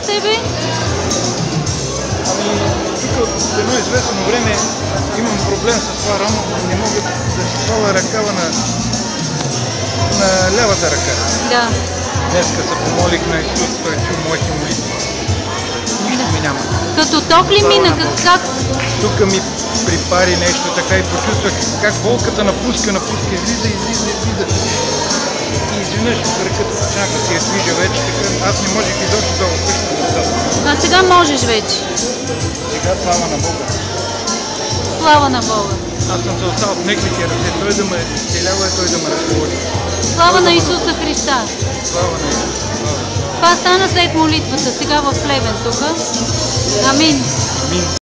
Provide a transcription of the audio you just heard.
тебе? Ами, тук от едно известно време имам проблем с това рамо, не мога да си сваля ръкава на лявата ръка. Да. Днеска се помолих на Исус, той чу моите молитви. Нищо ми няма. Като ток ли мина? Как? Тук ми припари нещо така и почувствах как болката напуска, излиза. И изведнъж ръката почна да си я движа вече, така аз не можех изобщо да опущам назад. А сега можеш вече. Сега слава на Бога. Слава на Бога. Аз съм се остал в неговите ръце, той да ме изцелява и той да ме ръководи. Слава на Исуса Христа. Слава на Исуса. Това стана след молитвата, сега в Плевен тук. Амин. Амин.